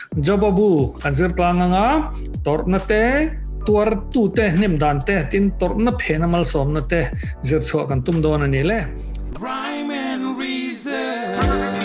Jobabu kanzir tlanganga tornate tuar tu te nim dante tin torna phenamal somnate zir chho kan tum don ani le Rhyme and reason.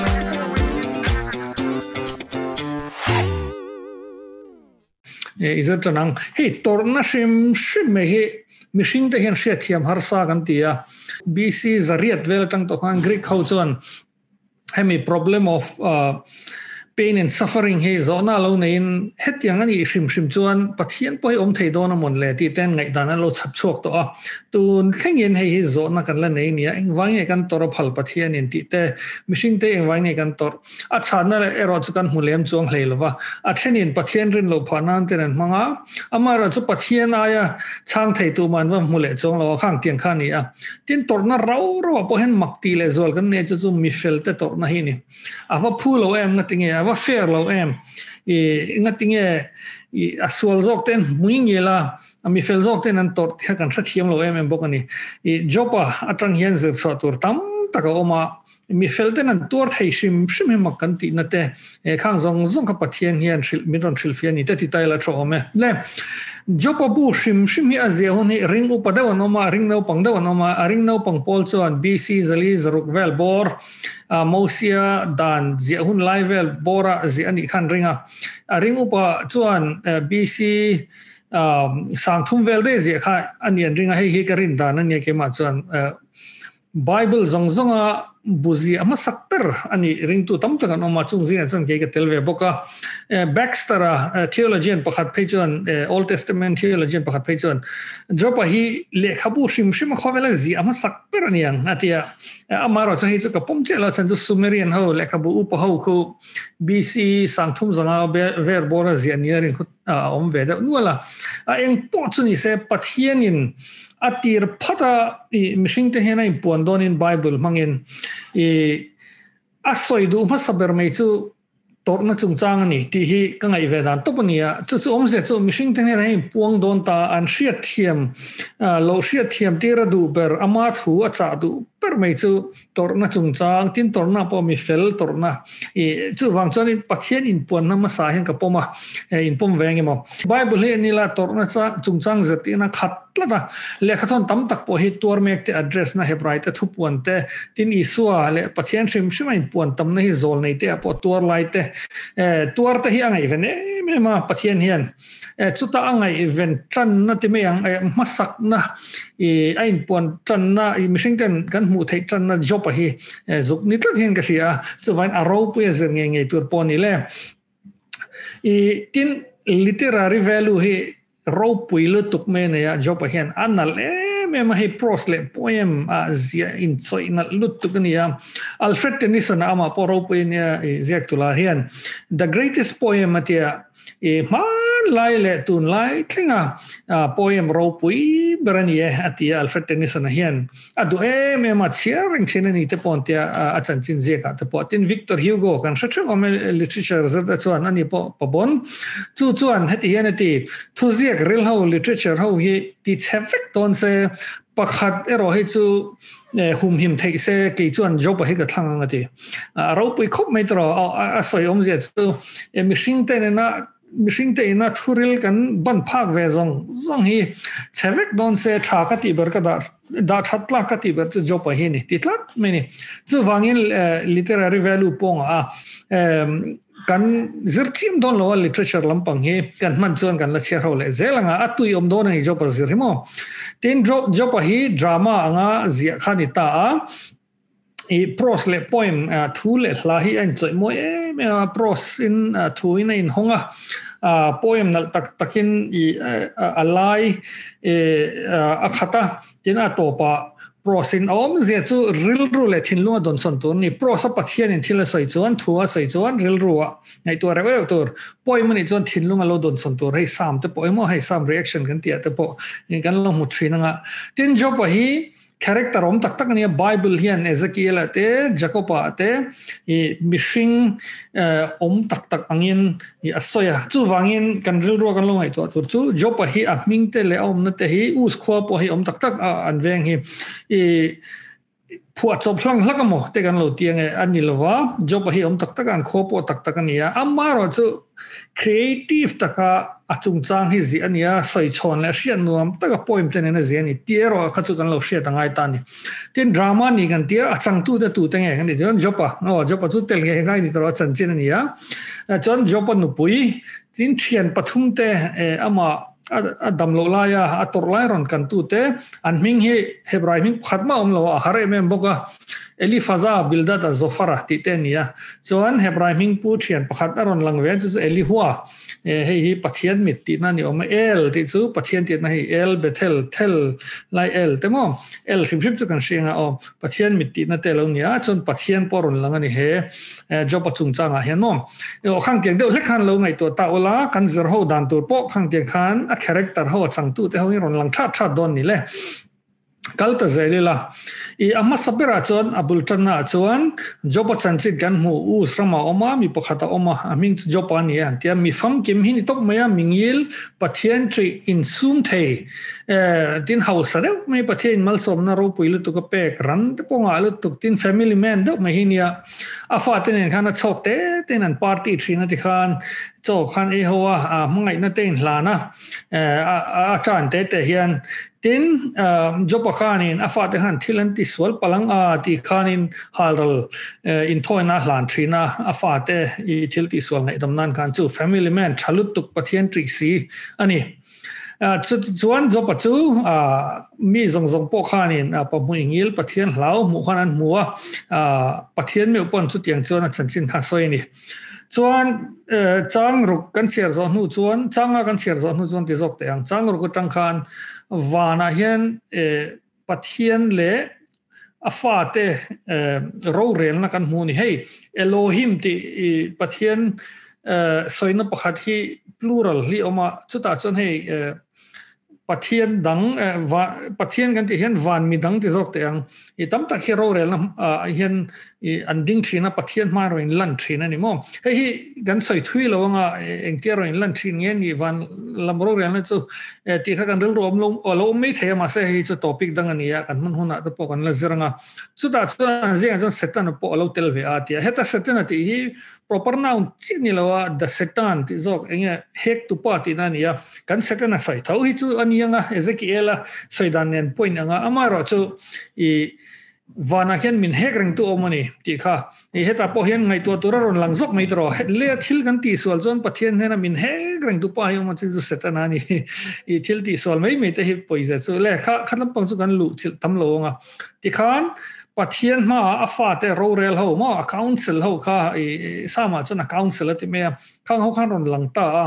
Is it nang hey torna shim me he machine te hian hriat thiam har sa kan tia BC zariat vel tang to khan Greek ho chuan hemi problem of pain and suffering he zona lo nein hetiang ani shim chuan pathian poi thei don amon le ti ten ngai dana lo chap chuak to a tun thlengin hei zona kan la nei nia engwang kan tor phal pathian in ti te machine te engwang kan tor a chana le ero chu kan hulem chuang hleilowa a thenin pathian rin lo phanan ten an manga amara chu pathian aya chang thei tu man wa hule chong lo khang tiang khan ni a tin torna ro po hen makti le zol kan ne chu mi fel te torna hi ni ava phulo em ngatinge ava fair lo em ngatinge aswal zok ten muingela ami fel zok ten an tot kan thathiam lo em bokani jopa atang hian zir chwa tur tam taka oma mi fel ten an tur thei shim makan ti na te khang zong ka pathian hian miron thilfian ni te ti taila tho me le jopa bu shim hi azia honi ring upadaw noma ring no pangdaw noma ring no pang pol chuan BC zali zarukvel bor mosia dan zia hun livel bora zia ani khan ringa ring upa chuan BC sangthum vel de zia kha anian ringa hei karin dan ani ke ma chuan Bible zonga buzi ama sakper ani ring tu tam taka noma chung zia chang ke telve boka Baxter theologian pakhat phechuan Old Testament theologian pakhat phechuan jopa hi lekhabu shim khawela zi ama sakper ani ang atia amaro chahi chu ka pomchela chan chu Sumerian ho lekhabu upa ho khu BC sangthum zanga ver bora zi ani ring om veda nuala eng po chu ni se pathianin atir phata mishing te hena impon don in Bible mangin asoi du ma saber mai chu torna chungchang ani ti hi kangai vedan topania chu omse chu mishing te hena puang don ta an hriat thiam lo hriat thiam tira du ber ama thu acha du per mai chu torna chungchang tin torna po mi fel torna chu wangchon in pathian in pon na ma sa hen ka poma in pom veng emo Bible he ni la torna cha chungchang zati na khatlata lekhathon tam tak po hi tor mek te address na hebrai te thupuan te tin isua le pathian shim in pon tam na hi zol nei te po tor lai te tor te hi angai ven me ma pathian hian chuta angai event tran na ti me ang masak na ain pon tran na mishing ten kan mu thei tran na job hi zuk ni tlat hin ka sia chu vain aro pu zer nge tur poni le tin literary value hi ro puilo tuk me ne ya job hian anal me ma hi pros le poem zia in choi na lut tuk ni ya Alfred Tennyson ama po ro pu ni ziak tula hian the greatest poem atia man lai le tun lai klinga poem ro pui berani atia Alfred Tennyson hian adu me ma cheering chinani te pontia achan chin zeka te potin Victor Hugo kan shachong om literature zata chuan ani po bon chu chuan heti hianati thu ziak rel ho literature ho hi ti chevek ton se pakhat ero hi chu hum him thei se ke chuan job hi ka thlang ati ro pui khop mai tro a soi om je chu mishing te na thuril kan ban phak ve zong hi chevek don se thakati ber ka da thatla ka ti ber chu job hi ni titlat me ni chu wangin literary value pong kan zirtim don lo literature lampang hi kan man chuan kan la cher ho le zelanga atui om don ni job zirimo tin job hi drama anga zia khani ta pros le poem thu le hla hi an choi mo me pros in thu in honga poem nal takin alai akhata tina topa prosin om zia chu rilru le thinlunga don son tur ni prosa pathian in thila sai chuan thua sai chuan rilruwa ngai tu rewe tur poem ni chuan thinlunga lo don son tur hei sam te poemo hei sam reaction kan tia te po kan lo mu thrina nga tin job hi character om tak ni Bible hian Ezekiel ate Jacob ate mishing om tak angin asoya chu wangin kan rilru kan lo ngai to tur chu job hi a ming te le om na te hi us khwa po hi om tak an veng hi phua chop hlang hlakamo te kan lo tiang e anilwa job hi om tak takan khopo tak takania amaro chu creative taka achung chang hi zi ania soi chon la hrian nuam taka poem ten na ziani tiero kha chu kan lo hria tangai tani tin drama ni kan tia achang tu de tu tenge kan ni jon jopa no jopa chu tel nge ngai ni tro chan chin ania chon jopa nu pui tin thian pathum te ama adam lo la ya ator lai ron kan tu te an ming hi hebraim khatma om lo hare mem boka eli faza bildat azofara ti te nia chuan hebraim pu thian pakhat ron langwe chu eli huwa hi pathian mit ti na ni om el ti chu pathian ti na hi el bethel tel lai el temo el shim chu kan shinga om pathian mit ti na te lo nia chun pathian poron lang ani he job chung changa he nom o khang tiang de lekhan lo ngai to ta ola kan zer ho dan tur po khang tiang khan a character ho chang tu te ho ron lang tha tha don ni le kalta zailila I amma sabira chuan abul tanna chuan joba chanchi gan mu u srama oma mi pakhata oma aming jopa ni an tia mi fam kim hi ni tok maya mingil pathian tri in sum thei tin house re me pathian mal som na ro puilu tu ka pek ran te ponga lu tuk tin family man do me hi nia afa ten khana chok te ten an party thina ti khan chok khan e hoa mangai na ten hlana a chan te te hian tin jopa khanin afa te han thilan ti swal palang a ti khanin halral in thoina hlan thina afa te I thil ti swal ngai dam nan khan chu family man thalut tuk pathian tri si ani chuan jopa chu mi zong zong po khanin pa muingil pathian hlau mu khanan muwa pathian me upon chu tiang chuan chanchin kha soi ni chuan chang ruk kan cher zo nu chuan changa kan cher zo nu chuan ti zok te ang chang ruk tang khan wana hian pathian le afate ro rel na kan mu ni hei elohim ti pathian soina pakhat hi plural li oma chuta chon hei pathian dang pathian kan ti hian van mi dang ti zok te ang I tam tak hi ro rel na hian an ding thina pathian ma ro in lan thina ni mo hei hi gan soi thui lo nga eng ti ro in lan thin nge ni van lam ro rel na chu ti kha kan rel rom lo me the ma se hi chu topic dang ani ya kan mun huna to po kan la ziranga chuta chuan zeng chu setan po lo tel ve a ti heta setan ti hi proper noun chini lo the setan ti zok enge hek tu pa ti na ni ya kan setan sai thau hi chu anianga ezekiela soidan nen point anga amaro chu I vana hian min hek reng tu omani ti kha I heta po hian ngai tu ron lang zok mai tro le thil kan ti swal zon pathian hena min hek reng tu pa hi ma chu setan ani I thil ti swal mai me te hi poisa chu le kha khatlam pang chu kan lu chil tam lo nga ti khan pathian ma afa te ro rel ho ma council ho kha sama chuna council ti me khang ho khan ron lang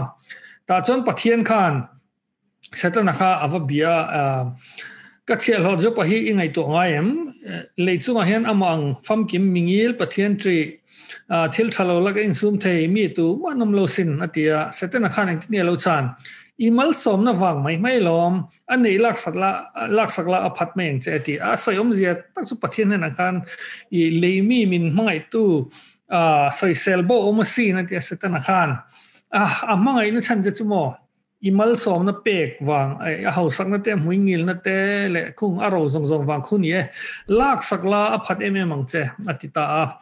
ta chon pathian khan setan kha avabia ka chial ho jo pa hi ingai to ngaim leichunga hian amang fam kim mingil pathian tri thil thalo lak in sum thei mi tu manom lo sin atia setan khan ang ti lo chan imal som na wang mai lom ani lak sakla aphat me eng che ti a soyom zia ta chu pathian na kan I leimi min mangai tu soi selbo omasi na ti setan khan mangai na chan je chu mo imal som na pek wang a hausak na te muingil na te le khung aro zong zong wang khuni e lak sakla aphat mang che atita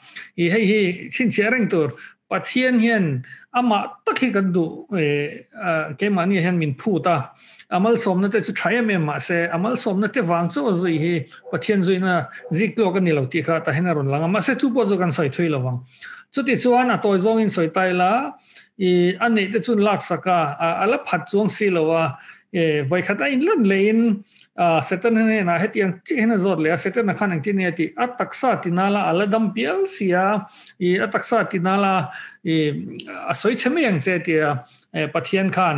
hi sin chereng tur pathian hian ama takhi kan du ke mani hian min phu ta amal som na te chu thai ma se amal som na te wang chu zui hi pathian zui na zik lo kan ni lo ti kha ta hena ron langa ma se chu po zo kan soi thui lo wang chu ti chuan a toy zong in soi tai la I ani te chun lak saka ala phat chuang si lowa vai khata in lan lein setan ne na hetiang chi hena zot le setan na khan ang ti ne ti ataksa tinala ala dam pial sia I ataksa tinala asoi cheme yang se ti pathian khan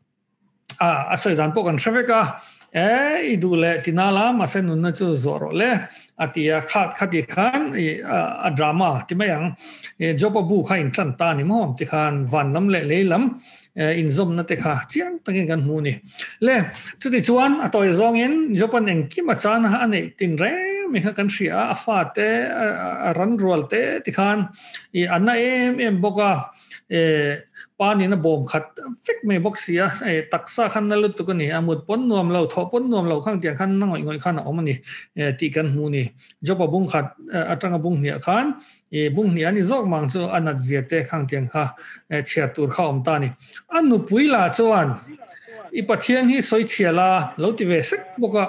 asoi dan po kan shaveka idule tinala masen nun chu zoro le atia khati khan a drama ti mayang jopa bu khain tlan ta ni mom ti khan van nam le lam in zom na te kha chiang tangin kan hu ni le chu ti chuan atoi zong in jopan eng ki ma chan ha ne tin re mi kha kan ria afa te ran rol te ti khan I anna em boka pani na bom khat fik me boxia taksa khan na lut ko ni amut pon nuam lo tho pon nuam lo khang tiang khan na ngoi khan omani ti kan hu ni jopa bung khat atanga bung ni khan bung ni ani zok mang chu anat ziate khang tiang kha chia tur kha om ta ni anu puila chuan I pathian hi soi chiala lo ti ve sek boka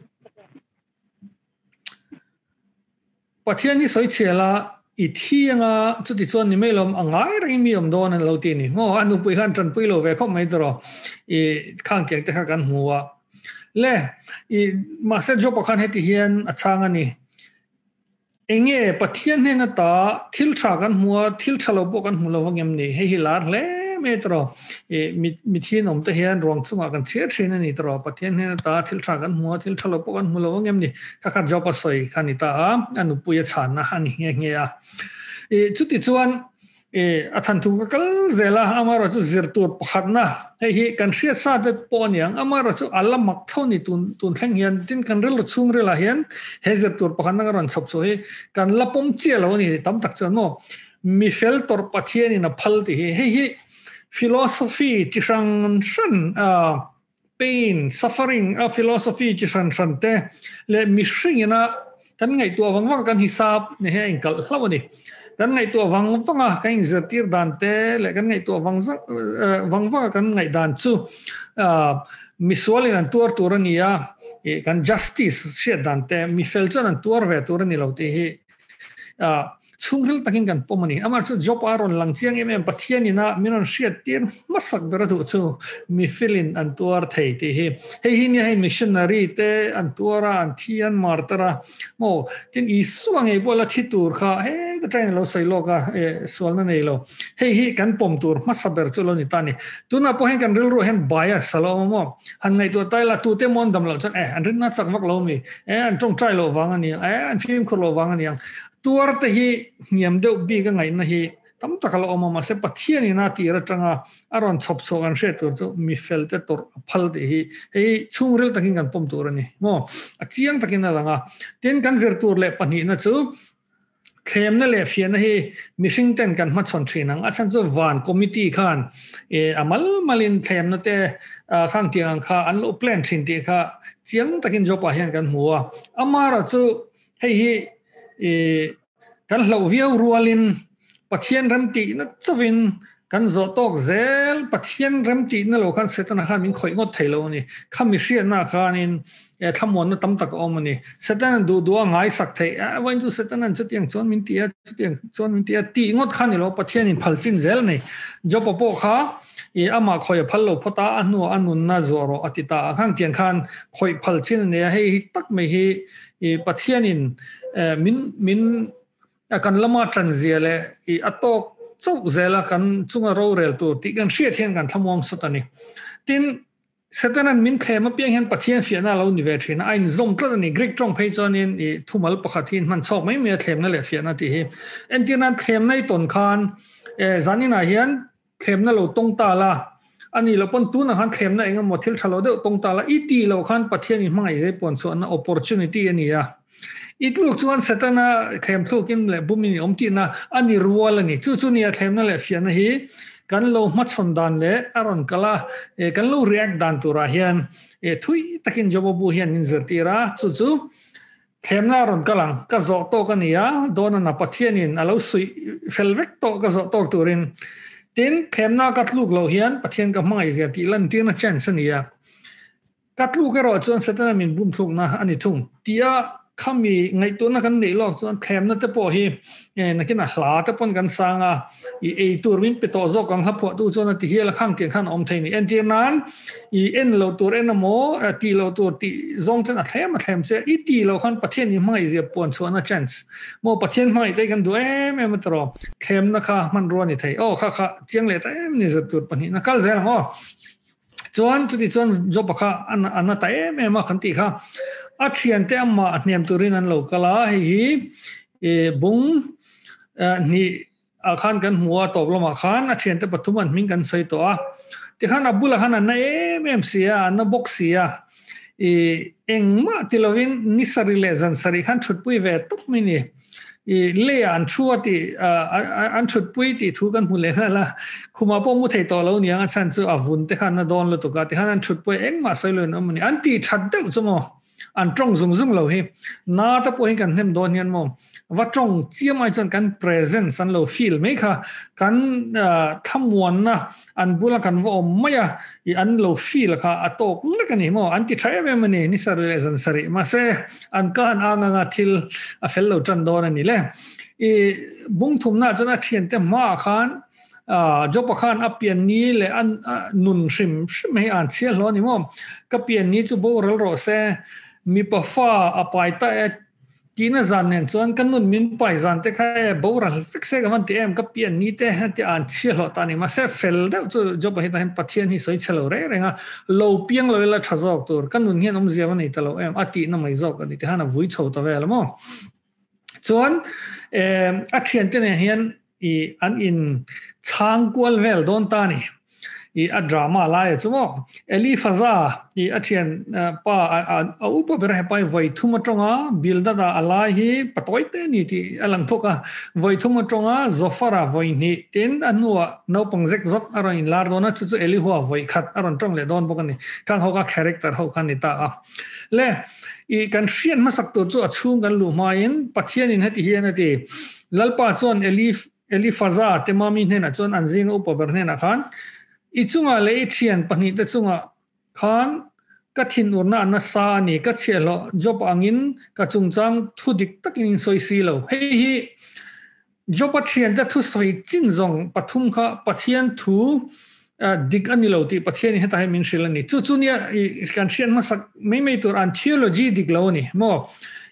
pathian hi soi chiala I thianga chu ti chuan ni melom angai ring mi om don an lo ti ni ngo anu pui han tran pui lo ve khom mai dro I khang tiang te kha kan huwa le I ma se jo pakhan heti hian achanga ni enge pathian he na ta thil tha kan huwa thil thalo bo kan hulo wangem ni he hi lar le metro mi thin om te hian rong chunga kan chia thin ani tro pathian he na ta thil tha kan huwa thil thalo bo kan hulo wangem ni ka kha jo pa soi khani ta anu puya chan na han nge nge ya chuti chuan athan tu kal zela amaro chu zirtur pakhatna he kan sia sa te poniang amaro chu alamak thoni tun thleng hian tin kan rel chung rela hian he zirtur pakhatna ron chop so he kan lapom chelo ni tam tak chuan no mi fel tor pathian in a phal ti he philosophy chi sang shan pain suffering a philosophy chi san san te le mi shingina kan ngai tu awang kan hisab ne he inkal hlawani kan ngai tu awang kan zirtir dan te le kan ngai tu awang kan ngai dan chu miswalin an turania kan justice she dan te mi felchan an tur ve turani lo te hi chungril takin kan pomani amar chu job aron langchiang em pathian ina minon shiat tir masak beratu chu mi filin an tuar thei te he ni he missionary te an tuara an thian martara mo tin isuang e bola thitur kha he the train lo sai lo ka solna nei lo he kan pom tur masaber chu lo ni tani tuna po hen kan ril ro hen bias salo mo han ngai tu tai la tu te mon dam lo chan an rin na chak mak lo mi an tong trai lo wang ani an film kho lo wang ani tuar te hi niam deuh bi ka ngai na hi tam takalo oma ma se pathian ina ti ra tanga aron chop so an she tur chu mi fel te tor phal de hi chungrel takin kan pom tur ani mo a chiang takin langa ten kan zer tur le pani na chu khem na le fian hi mi hring ten kan ma chon thinang a chan chu van committee khan amal malin khem na te khang tiang kha an lo plan thin ti kha chiang takin jo pa hian kan huwa amara chu hi kan hlo viau rualin pathian ramti na chawin kan zo tok zel pathian ramti na lo khan setana khan min khoi ngot thailo ni khami hria na khanin thamon na tam tak omani setana du ngai sak thei wan chu setana chutiang chon min tia chutiang chon min tia ti ngot khan ni lo pathian in phalchin zel nei jopo po kha ama khoi phallo phota anun na zoro atita khang tiang khan khoi phalchin ne hei tak me hi pathian in min kan lama transiale atok chu zela kan chunga ro rel tu ti kan hria thian kan thamong sutani tin setanan min thema piang hen pathian fiana lo ni ve thina ain zom tla ni greek trong phei chonin thumal pakhathin man chok mai me thlemna le fiana ti hi entinan thlem nei ton khan zanina hian thlemna lo tong ta la ani lo pon tu na han thlemna engam mothil thalo de tong ta la iti lo khan pathian ni mangai je pon so na opportunity ania itluk chuan setana khem thukin le bumini omti na ani rualani chu ni thlemna le fiana hi kan lo ma chon dan le aron kala kan lo react dan tura hian thui takin jobo bu hian in zertira chu thlemna ron kalang ka zo to kania dona na pathianin alo sui felvek to ka zo to turin tin thlemna katluk lo hian pathian ka mangai zia ti lan tin na chance ania katluk ro chuan setana min bum thuk na ani thung tia khami ngai tu na kan nei lok chuan thlem na te po hi nakina hla te pon kan sanga tur min pe to zo kang hapho tu chuan ti hial khang tiang khan om theini en ti nan en lo tur en mo ti lo tur ti zong ten a thlem che ti lo khan pathian ni mai je pon chuan a chance mo pathian mai te kan du em tro khem na kha man ro ni thei kha chiang le ta em ni za tur pani na kal zel mo chuan chu ti chuan jo pakha an ta em ma khan ti kha achian te amma hniam turin an lo kala hi bung ni akhan kan huwa tobloma khan achian te pathuman min kan sei to a ti khan abula khan na em sia na boxia engma tilovin nisari le zan sari khan thutpui ve top mini le an thua ti an thut pui ti thu kan hule na la khuma po mu thei to lo niang a chan chu avun te khan na don lo to ka ti khan an thut pui eng ma sai lo na mani an ti that deu chumo an trong zung zung lo hi na ta po hin kan hem don hian mo wa trong chiam ai chan kan presence an lo feel me kha kan thamwan na an bula kan wo maya I an lo feel kha atok lekani mo an ti thai me mani ni sar le zan sari ma se an kan anga thil a fel lo chan don ani le bung thum na chana thian te ma khan job khan apian ni le an nun shim me an chial lo ni mo ka pian ni chu bo rel ro se mi pa fa apai ta Kina zan nen chuan kan nun min pai zan te kha boral fixe ga man ti em ka pian ni te ti an chi lo ta ni ma se fel de chu job hi ta hem pathian hi soi chelo re renga lo piang lo la thazok tur kan nun hian zia ni ta lo em ati na mai zok ani te hana vui chho ta vel mo chuan a thian te ne hian I an in chang kwal vel don ta ni a drama la ya chumo eli faza a thian pa a upa ber ha pai voi thuma tonga bilda da ala hi patoi te ni ti alang thoka voi thuma tonga zofara voi ni tin anua no pangjek zot aron in lar dona chu eli huwa voi khat aron tong le don bokani kang hoka character ho khan ni ta le I kan hrian ma sak to chu achung kan lu main pathian in hati hian ati lalpa chon eli faza te mami hne na chon anjing upa ber hne na khan ichunga le thian pani te chunga khan ka thin urna na sa ni ka chelo job angin ka chungchang thudik takin soi si lo hei hi job thian ta thu soi chin zong pathum kha pathian thu dik anilo ti pathian heta he min shilani chu chu nia kan thian ma sak me tur an theology dik lo ni mo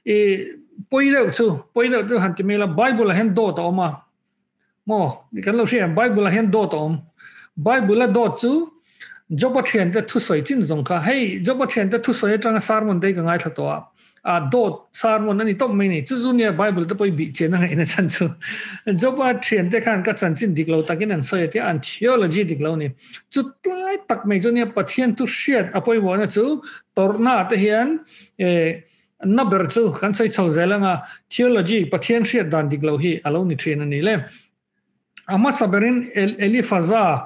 poideu tu han ti mela bible hen do ta oma mo kan lo thian bible hen do ta om Bible do chu job thian te thu soi chin zong kha hei job thian te thu soi tang sermon dei ka ngai tha to a do sermon ani top me ni chu chu ne Bible te poi bi chen na ina chan chu job thian te khan ka chan chin dik lo takin an soi te an theology dik lo ni chu tlai tak me chu ne pathian tu shiat apoi wa na chu torna te hian na ber chu kan sai chho zelanga theology pathian shiat dan dik lo hi alo ni train ani le ama saberin elifaza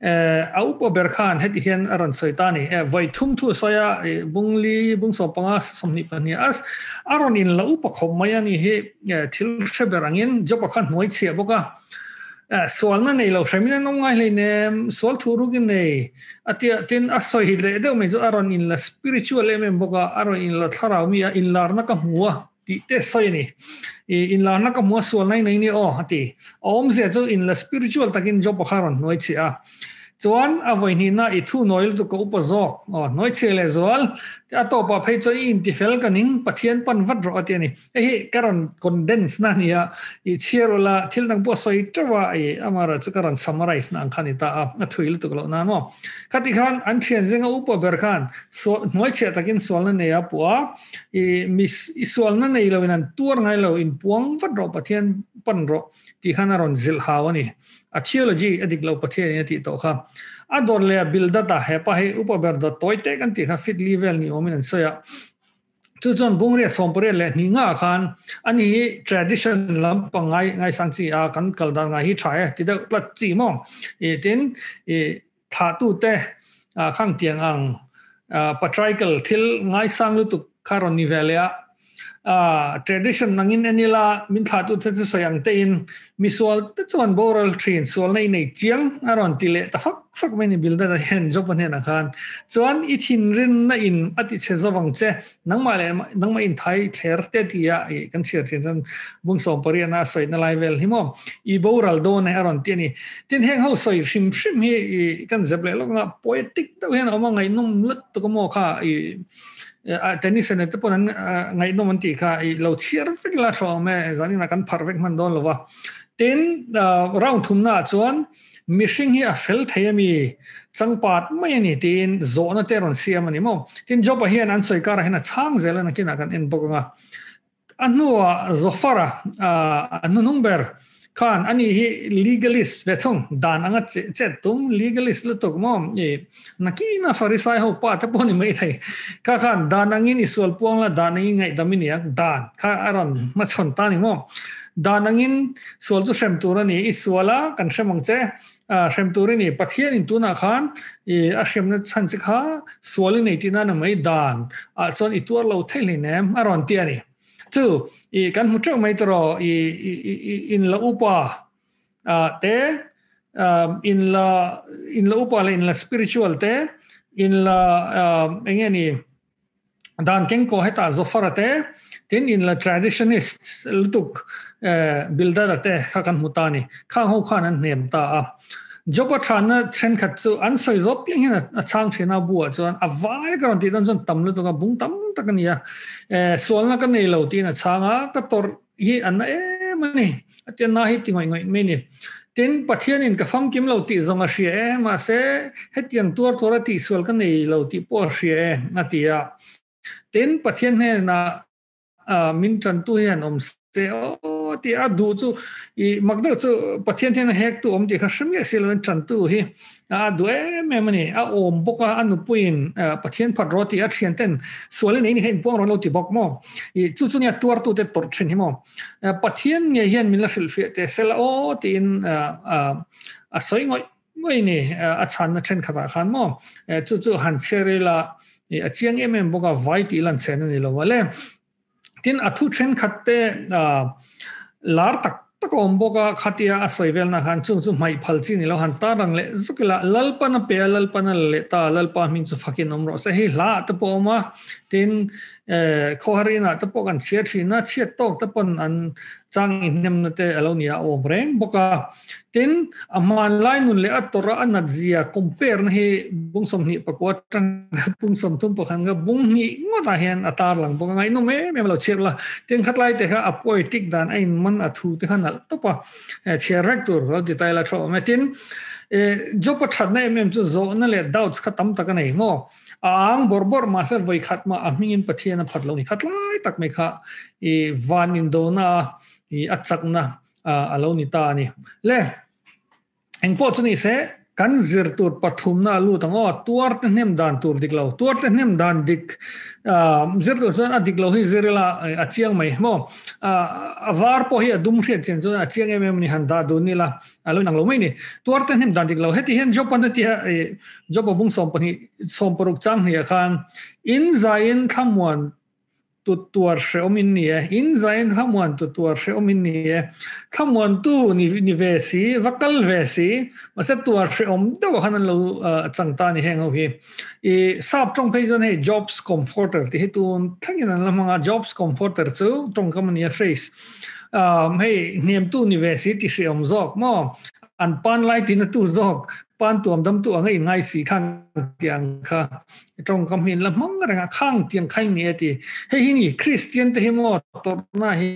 aupo berkhan heti hian aron soitani vai thum thu soya bungli bungso panga somni pani as aron in la upa khomaya ni he thil sheberangin jopakhan moi chhe boka solna nei lo shamina no ngai le ne sol thuru gi nei atia tin asoi le de me zo aron in la spiritual em boka aron in la tharau mi in larna ka huwa ti te soi ni in la na ka mo so nai nei ni ati om se zo in la spiritual takin job kharon noi chia chuan avoi ni na I thu noil tu ko upazok noi chele zol ta to pa phei cho in ti fel kaning pathian pan vat ro ati ni hi karon condense na ni ya I chierola thil nang po soi trawa amara chu karon summarize na khani ta a thuil tu lo na no khati khan an thian zenga upa ber khan so noi che takin sol na ne ya puwa mis isol na nei lo in tur ngai lo in puang vat ro pathian pan ro ti khanaron zil hawani a theology adik lo pathian ti to kha ador le bildata hepa he upaber do toite kan ti kha fit level ni omin so ya chu chon bungre sompre le ni nga khan ani tradition lam pangai ngai sangchi a kan kalda nga hi thae ti da plat chi mo tin tha tu te khang tiang ang patriarchal thil ngai sang lu tu karon ni velia tradition nangin anila min thatu the soyang te in miswal te chon boral train sol nei nei chiang aron tile ta fak meni builder hen job ne na khan chuan I thin rin na in ati che zawang che nangma in thai thler te tia kan chir chen bung som pariana soi na level himo I boral do ne aron tiani tin heng ho soi shim hi kan zeble lo nga poetic to hen among ngai num lut to mo kha tennis ne te pon ngai no man ti kha lo chiar fik la tho me zani na kan perfect man don lova tin round thum na chuan mishing hi a fel thayami changpat mai ni tin zona teron siam ani mo tin job hian an soi kar hena chang zela na kina kan en bokonga anua zofara anu number khan ani hi legalist vethong dan anga chetum legalist lutok mom e nakina farisai ho pa ta poni mai thai ka khan dan angin isol puang la dan ngi ngai damini ak dan kha aron ma chon ta ni mom dan angin sol chu shem turani iswala kan shemang che shem turani pathian in tuna khan e a shem na chan che kha swali nei tina na mai dan a chon i tur lo thaili nem aron ti ani chu i kan hu chok mai tro in la upa te in la upa in la spiritual te in la engeni dan ken ko heta zofarate tin in la traditionists lutuk builder te khakan mutani khang ho khan an nem ta joba thana thren khat chu an soi zop yang hina a chang thena bua chuan a vai kan ti dan chon tamlu to ka bung tam takania solna ka nei lo ti na changa ka tor hi an e mani atian na hi tingoi ngoi me ni tin pathian in ka fam kim lo ti zonga hria ma se hetiang tur tora ti sol ka nei lo ti po hria atia tin pathian he na min chan tu hian om se o ti a du chu I magda chu pathian ten hek tu om ti kha shme silwen chan tu hi a du me mani a om boka anu puin pathian phat ro ti a thian ten sole nei ni hen pong ro lo ti bok mo I chu chu nya tuar tu te tor chen hi mo pathian nge hian min la fil fe te sel o tin a soi ngoi ni a chan na chen khata khan mo chu chu han cherela a chiang em boka vai ti lan chen ni lo wale tin athu chen khatte lar tak om boka khatia asoi vel na han chung chu mai phalchi ni lo han ta rang le zukila lalpana pe lalpana le ta lalpa min chu fakin omro se hi la ta po ma tin khoharina ta po kan sia thina chiat tok ta pon an chang in nem na te alonia obreng boka tin aman line nun le atora anadzia compare na hi bungsom ni pakwa tang bungsom tum pakhan ga bung ni ngota hian atar lang boka ngai no me lo chepla tin khatlai te kha apoetic dan ain man athu te khan to pa chair rector lo detail la tro me tin job that na em chu zo na le doubts khatam ta ka nei mo ang borbor maser voi khatma amingin pathiana phatlo ni khatlai tak me kha van in dona achakna aloni ta ni le engpo chuni se kan zir tur pathumna lu tango tuar te nem dan tur diklo tuar te nem dan dik zir tur san adik lo hi zirela achiang mai mo avar po hi adum hre chen zo achiang em ni handa do ni la alo nang lo mai ni tuar te nem dan diklo heti hen job pan ti job bung som pani som poruk chang hi khan in zain khamwan tu tuar she omin ni in zain khamwan tu tuar she omin ni khamwan tu ni vesi vakal vesi masa tuar she om to hanan lo changta ni heng ho hi sap trong pe jon he jobs comforter ti hetun thangin an lamanga jobs comforter chu trong company phrase hey niam tu ni vesi ti she om zok mo an pan lai tin tu zok pan tuam dam tu angai ngai si khang tiang kha trong company la mong ra khang tiang khai ni ti he hi ni christian te mo to na hi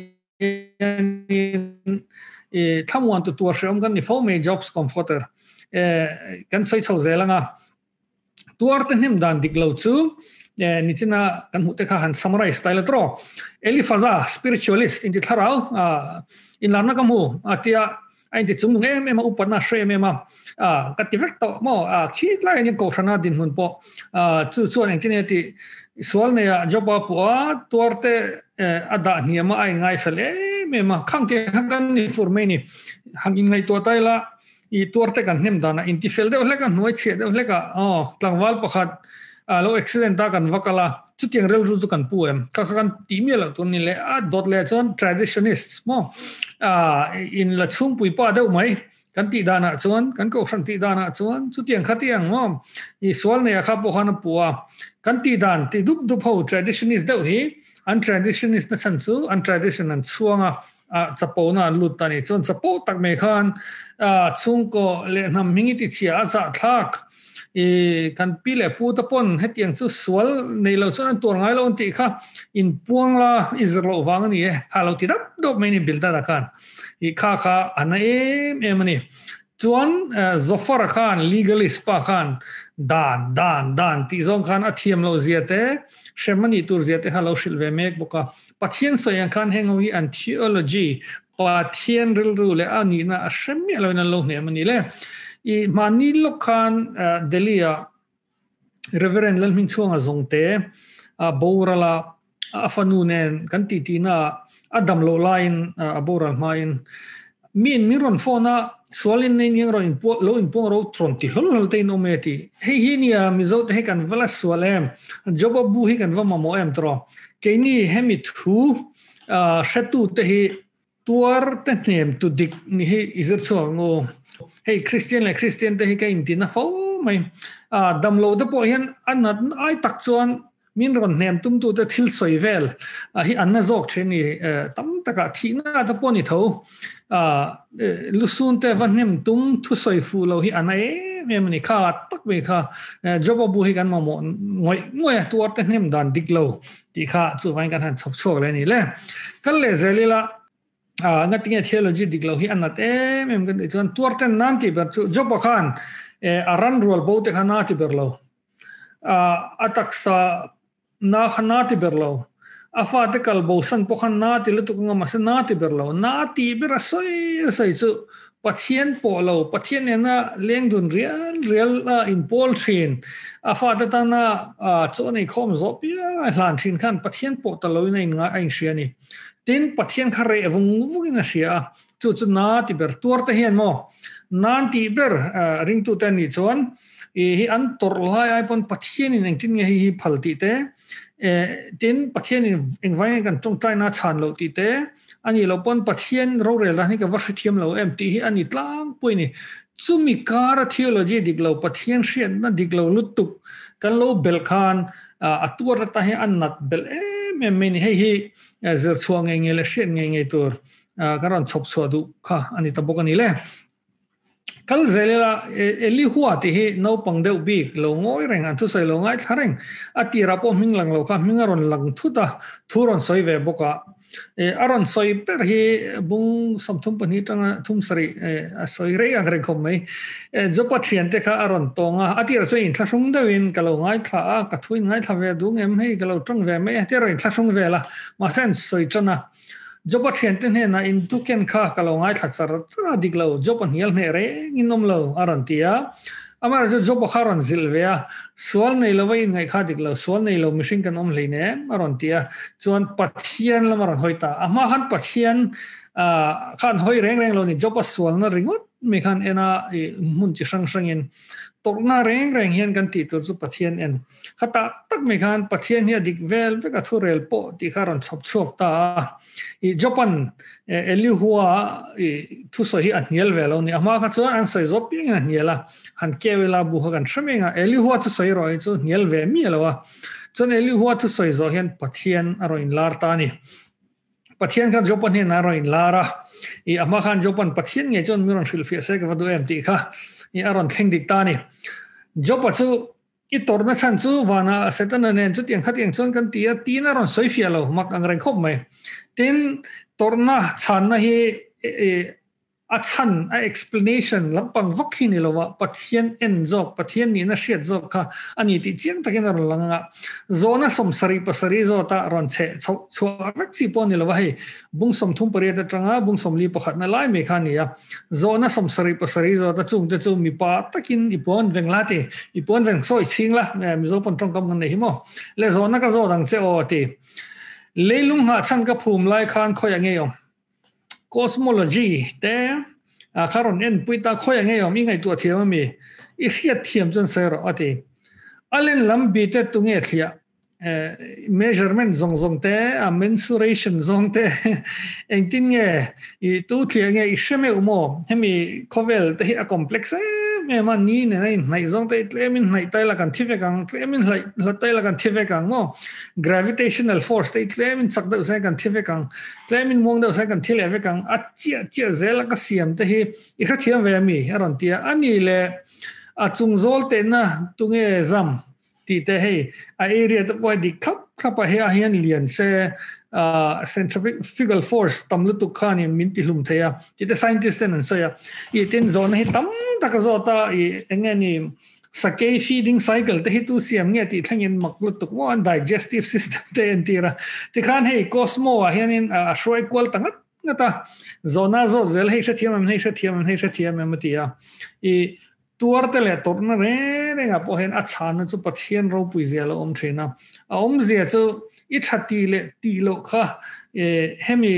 thamwan tu tur shom kan ni fo me jobs comforter kan soi chho zela nga tuar te nim dan dik lo chu ni china kan hu te kha han samurai style tro elifaza spiritualist in the tharau in larna kam hu atia ai ti chung nge me ma upana shre me ma ka direct to mo khi tla ni ko thana din hun po chu chu an tin ti swal ne job po tuarte ada ni ma ai ngai fele me ma khang te kan ni for me ni hangin ngai to tai la I tuarte kan nem dana in ti fel de le kan noi che de le ka tlangwal pakhat lo accident ta kan wakala chu tiang rel ru chu kan puem ka kan ti mi la ton ni le dot le chon traditionists mo in la chung pui pa de mai kan ti dana chon kan ko sang ti dana chon chu tiang kha tiang mo I swal ne kha po khan puwa kan ti dan ti dup dup ho traditionist de hi untraditionist na chan chu untraditional chuanga chapona lutani chon chapo tak me khan chung ko le nam mingi ti chia za thak kan pile pu ta pon hetiang chu swal nei lo chuan tur ngai lo ti kha in puang la izro wang ni halo ti dap dop me ni bilda da kan I kha ana em ni chuan zofar khan legalist pa khan dan ti zong khan athiam lo ziate shemani tur ziate halo shilve mek boka pathian soyang khan hengowi an theology pathian ril ru le ani na shemya lo na lo ne mani le I mani lokan delia reverend lalming chuang azongte borala afanunen kan titina adam lo line aboral main min miron fona swalin nei yang ro in lo in pong ro tronti hol te no meti he hinia mizot he kan vala swalem joba bu he kan vama mo em tro keini hemi thu shatu te hi tuar te nem tu dik ni he izat so ngo hey Christian te hi ka intina fo mai dam lo te po hian anat ai tak chuan min ron nem tum tu te thil soi vel hi anna zok theni tam taka thina ta poni tho lusun te van nem tum thu soi fu lo hi anai me mani kha tak me kha job bu hi kan ma mo ngoi tuar te nem dan dik lo ti kha chu vain kan han chok chok le ni le kan le zelila ngatinge theology dik lo hi anat mem kan chuan tuar te nan ti ber chu job khan aran rol bo te khana ti ber lo ataksa na khanati berlo afa te kalbo san po khanati lutu nga masanati berlo nati berasoi chu pathian polo pathian na lengdun real in pol thin afa ta na chone khom zo pia hlan thin khan pathian po talo na nga ain shiani tin pathian khare vungina sia chu na ti ber tur te hian mo nan ti ber ring tu tan ni chuan hi an tor lai ai pon pathian in tin nge hi phalti te tin pathian in engwai kan tong tai na chan lo ti te ani lo pon pathian ro re la ni ka war thiam lo em ti hi ani tlang pui ni chumi kara theology dik lo pathian hrian na dik lo lutuk kan lo bel khan atur ta hi an nat bel em me ni hi zer chuang nge le hrian nge tur karon chop so du kha ani ta bokani le kal zelela eli huwa ti hi no pangdeu bik lo ngoi reng an thu sai lo ngai thareng ati rapo minglang lo kha mingaron lang thuta thuron soi ve boka aron soi per hi bung samthum pani tanga thum sari soi re ang reng khom mai zo pathian te kha aron tonga ati ra choi thlashung dawin kalo ngai thla ka thuin ngai thla ve dung em hei kalo tang ve mai te ro thlashung ve la ma sen soi chana joba thiante ne na in tu ken kha kalongai thachar chara diklo joba hial ne re nginom lo arantia amar joba kharon zilvea swal nei lo vai ngai kha diklo swal nei lo machine kan om leine arantia chuan pathian lamar hoita ama khan pathian khan hoi reng lo ni joba swal na ringot me khan ena mun chi sang in torna reng hian kan ti tur chu pathian en khata tak me khan pathian hi dik vel ve ka thurel po ti kharon chop chok ta I jopan eli huwa thu so hi aniel velo ni ama kha chu an sai zop pi an niela han kevela bu kan shmenga eli huwa thu soi roi chu niel ve mi lawa chon eli huwa thu soi zo hian pathian aroin lar ta ni pathian kha jopan hi na roin lara I ama khan jopan pathian nge chon miron shil fi se ka vadu em ti kha I aron theng dik ta ni jopa chu I torna chan chu wana setan nen chu tiang khat tiang chon kan tia tin aron soi fialo mak ang reng khop mai tin torna chan na hi a chan a explanation lampang vakhin lowa pathian en jok pathian ni na hriat jok kha ani ti chiang takin ar langa zona somsari pasari zota ron che chua vek chi pon ni lowa hei bung som thum pare ta tanga bung som li pakhat na lai me kha ni ya zona somsari pasari zota chung te chu mi pa takin ipon venglate ipon veng soi singla mi zo pon tong kam ngan nei mo le zona ka zo dang che o ti leilung ha chan ka phum lai khan khoya nge yom cosmology te kharon en puita khoya nge yom ingai tu thiam mi I hriat thiam chon sero ati alen lambi te tu nge thlia measurement zong te mensuration zong te engtin nge I tu thlia nge I sheme umo hemi kovel te hi a complex me man ni ne nai zong te tlemin nai tai la kan thive kang tlemin la tai la kan thive kang mo gravitational force te tlemin sak da sa kan thive kang tlemin mong da sa kan thile ve kang a chia zela ka siam te hi I kha thiam ve mi aron tia ani le a chung zol te na tunge zam ti te hei a area te poi di khap a he a hian lian se centrifugal force tamlu tu khani minti hlum theya ti te scientist en so ya I tin zone hi tam taka zota I engani sakei feeding cycle te hi tu siam nge ti thlangin maklu tu mo digestive system te entira ti khan hei cosmo a hian in a shroi kwal tangat ngata zona zo zel hei thiam em tia I tuar te le torna re nga po hen achana chu pathian ro pui zela thina zia chu I thati le ti lo kha hemi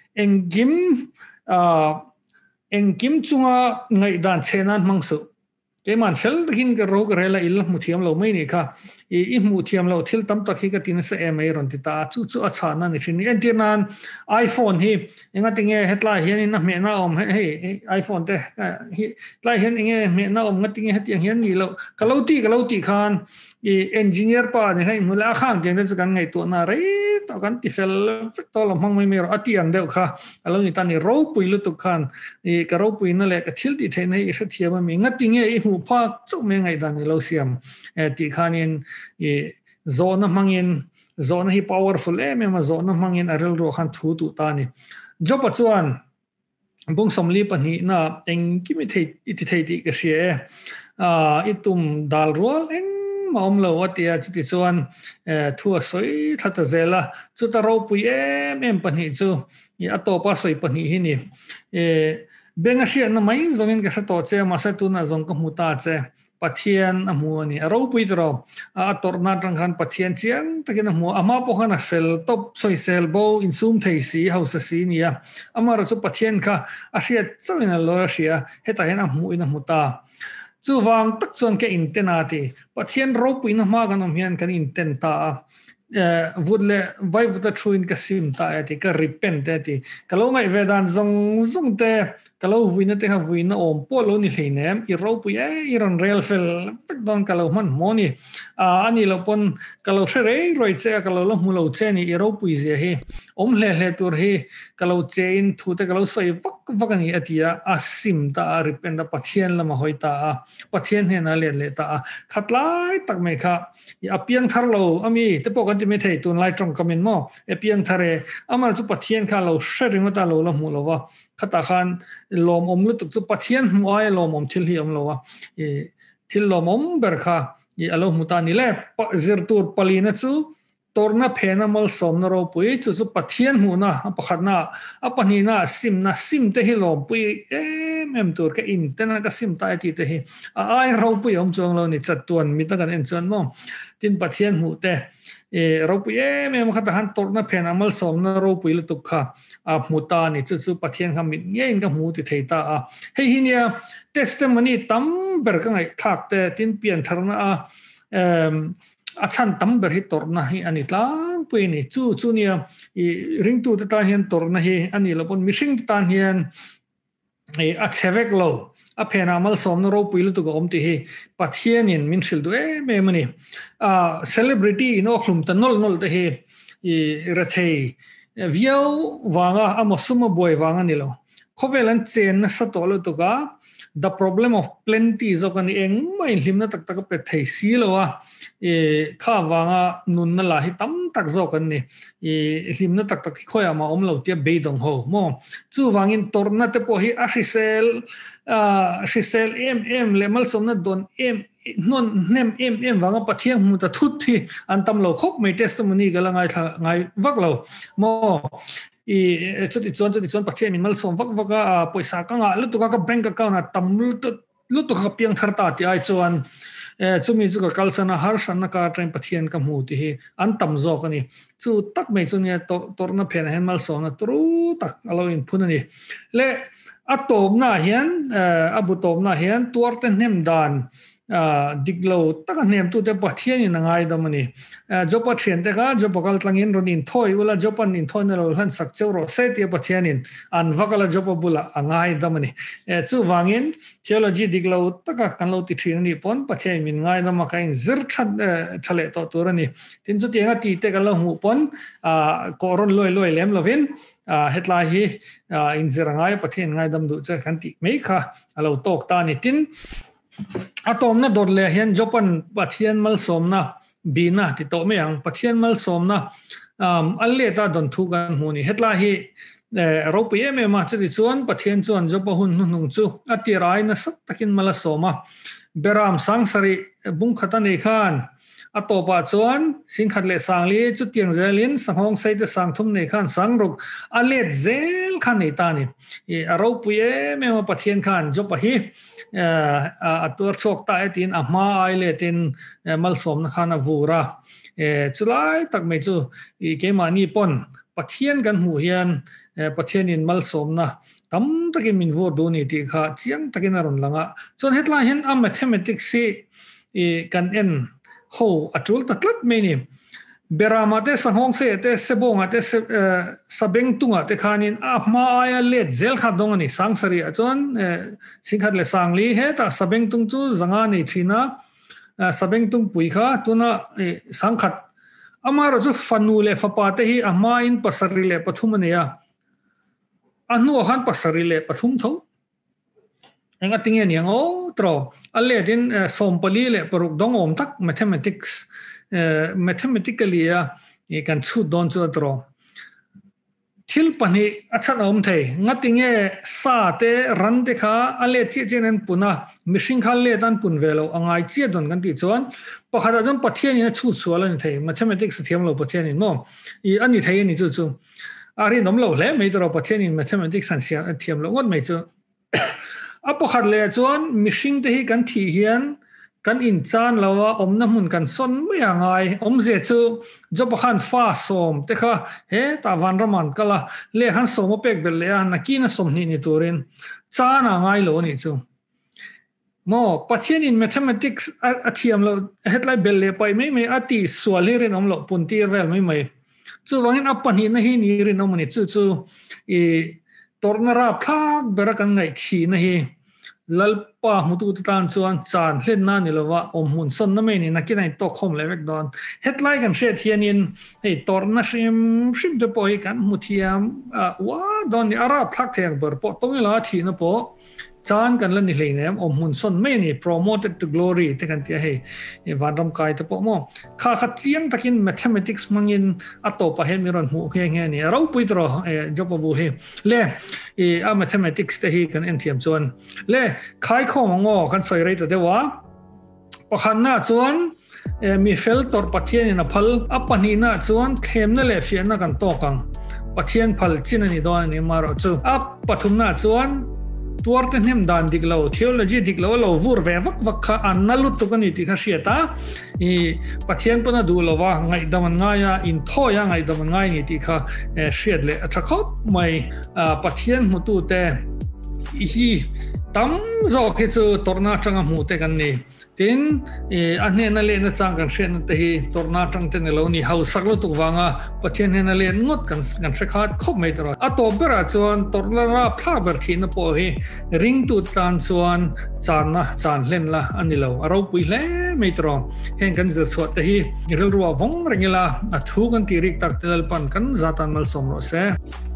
engim chunga ngai dan chenan mangsu ke man fel hin ka ro ka rela il muthiam lo mai ni kha I muthiam lo thil tam tak hi ka tin sa em ai ron ti ta chu achana ni thin en tinan iPhone hi enga tinge hetla hian in me na he iPhone te hi lai hian inge me na ngatinge hetiang hian ni lo kalauti khan engineer pa ni hai mula khang jeng de kan ngai to na re to kan ti fel to lo mang mai me ro atiang de kha alo ni ta ni ro pui lu tu khan ka ro pui na le ka thil ti the nei I thiam mi ngatinge I hu pha chu me ngai dan ni lo siam ti khanin zona mangin zona hi powerful me zona mangin arel ro khan thu tu ta ni job chuan bung somli pani na engimi thei ti ka hria itum dal rual maom lo atia chuti chuan thua soi thata zela chuta ro pui em pani chu I atopa soi pani hi ni benga hria na mai zongin ka to che ma sa tu na zong ka muta che pathian amuani ro pui tro torna tang khan pathian chiang takin amu ama po khan fel top soi sel bo in sum thei si house si nia amara chu pathian kha a hria chawina lo hria heta hen amu in amuta chu wang tak chuan ke intenati pathian ro pui na ma gan hian kan intenta vudle vai vuta thuin ka sim ta ati ka repent ati kalau ngai vedan zong te kalau vuina te ha vuina om polo ni hleinem I ro pu iron real fel don kalau man moni ani lo pon kalau shere roi che kalau lo mulo che ni I ro pu ze hi om le tur hi kalau chein thu te kalau soi vak ani atia asim ta repent da pathian lama hoita pathian he na le ta khatlai tak me kha apiang thar lo ami te pokan ti me thei tun lai trong kamin mo apiang thare amar chu pathian kha lo sharing ta lo mulo wa khata khan lom om lu tuk chu pathian muai lom om thil hi om lo wa thil lom om ber kha I alo muta ni le zirtur palina chu torna phena mal somna ro pui chu pathian hu na pakhatna apani na sim te hi lom pui em tur ka in tena ka sim ta ti te hi ai ro pui om chong lo ni chatuan mi ta kan en chuan mo tin pathian hu te ro pui em khata han torna phena mal somna ro pui lu tu kha muta ni chu pathian kham mi ngein ka mu ti theita hei hinia testimony tam ber ka ngai thak te tin pian tharna achan tam ber hi torna hi ani tlang pui ni chu nia ring tu ta hian torna hi ani lopon mishing ta hian a chevek lo a phena mal somna ro pui lu tu om ti hi pathian in min shil du me mani celebrity ino khlum ta nol te hi rathei viau wanga amosuma boy wanga ni lo khovelan chen na sa tolo to ka the problem of plenty zo kan eng mai hlimna tak pe thei si lo wa kha wanga nun na la hi tam tak zo kan ni hlimna tak khoya ma om lo tia beidong ho mo chu wangin torna te po hi a shisel em le mal somna don em non nem em wanga pathian mu ta thut thi an tam lo khop mai testimony gala ngai vak lo mo chuti chuan pathian min mal som vak poisa ka nga lu tu ka bank account tam lu tu ka piang thar ta ti ai chuan chumi chu ka kalsana har sanna ka train pathian ka mu ti hi an tam zo ka ni chu tak mai chu nia torna phen hen mal som na tru tak alo in phunani le atom na hian abu tom na hian tuarte nem dan diglo taka nem tu te pathian in ngai damani jopa thien te ka jopakal tlangin ronin thoi ula jopan in thoi na lo han sak chero se te pathian in an vakala jopa bula angai damani chu wangin theology diglo taka kan lo ti thing ni pon pathian min ngai dama kain zir thale to turani tin chu tenga ti te ka lo hu pon koron loi lem lovin hetla hi in zirangai pathian ngai dam du che khan ti mei kha alo tok ta ni tin atom na dor le hian jopan pathian mal somna bina ti to me ang pathian mal somna alle ta don thu gan huni hetla hi ro pe me ma chi chuan pathian chuan jopa hun nung chu ati rai na sat takin mala soma beram sangsari bung khata nei khan atopa chuan singkhat le sangli chu tiang zelin sanghong sei te sangthum nei khan sangruk alet zel khan nei tani aro puye me ma pathian khan jo pahi atur chok ta etin ama ai le tin malsom na khana vura chulai tak me chu ke mani pon pathian kan hu hian pathian in malsom na tam takin min vo do ni ti kha chiang takin aron langa chon hetla hen a mathematics si kan en ho atul tatlat me ni berama te sanghong se te sebonga te sabeng tunga te khanin ma aya let zel kha dong ni sangsari chon singkhat le sangli he ta sabeng tung chu zanga ni thina sabeng tung pui kha tuna sangkhat amaro chu fanu le fapa te hi ama in pasari le pathum ne ya anu han pasari le pathum tho enga tinge ni ngo tro alle din sompali le paruk dong om tak mathematics mathematically ya kan chu don chu tro thil pani achan om thei ngatinge sa te ran te kha ale chi chen puna mishing khal le dan pun velo angai chi don kan ti chon pakhada jon pathian ni chu chuala ni thei mathematics thiam lo pathian ni no I ani thei ni chu chu ari nom lo le me tro pathian ni mathematics san sia thiam lo ngot me chu apokhat le chon mishing te hi kan thi hian kan in chan lawa omna mun kan son me angai omje chu jopakhan fa som te kha he ta vanraman kala le han som pek bel le an nakina som ni ni turin chan angai lo ni chu mo pathian in mathematics athiam lo hetlai bel le pai me ati swalirin omlo puntir vel me chu wangin apan hi na hi ni rin om ni chu tornara phak berakan ngai thi na hi lalpa mutu tan chuan chan hlen na ni lowa omhun son na me ni nakinai to khom levek don headline kan she thianin hei torna shim de poi kan muthiam wa don ni ara thak theng ber po tongila thi na po chan kan lan ni hleinem omhun son me ni promoted to glory te kan tia hei vanram kai te po mo kha chiang takin mathematics mangin atopa he miron hu he ni ro puitro jopabu he le a mathematics te hi kan enthiam chuan le khai khom ngo kan soi rei to dewa pakhan na chuan mi fel tor pathian in a phal apani na chuan thlem na le fian na kan to kang pathian phal chin ani don ni maro chu ap pathum na chuan tuarte nem dan diklo theology diklo lo vur ve vak kha analut to kani ti kha shiata pathian pana du lo wa ngai daman ngaya in thoya ngai daman ngai ni ti kha shed le athakop mai pathian mutu te hi tam zo ke chu torna tanga mu te kan ni tin anhe na le na chang kan shen te hi torna tang te ne lo ni hau saklo tu wanga pathian ne na le ngot kan shekhat khop mai tro ato bera chuan torna ra phla ber thin po hi ring tu tan chuan chan len la ani lo aro pui hle mai tro hen kan zir chhuat te hi ril ruwa vong ringila a thu kan ti rik tak tel pan kan zatan mal som ro se